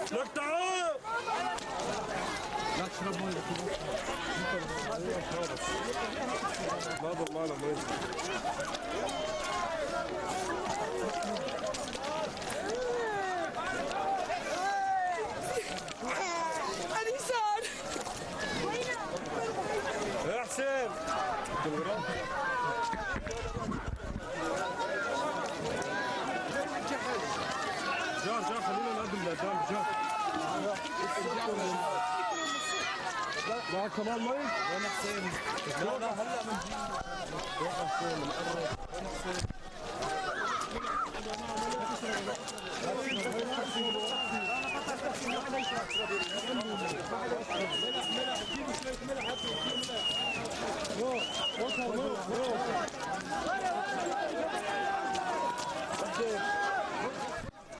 لك تعال. لا تشرب ميه. لا ضمانه ميه. يا حسين جار خلينا نقدم لقدام جار. معك كمان مي؟ وين حسين؟ لا هلا بنجي. وين حسين؟ مقرب. وين حسين؟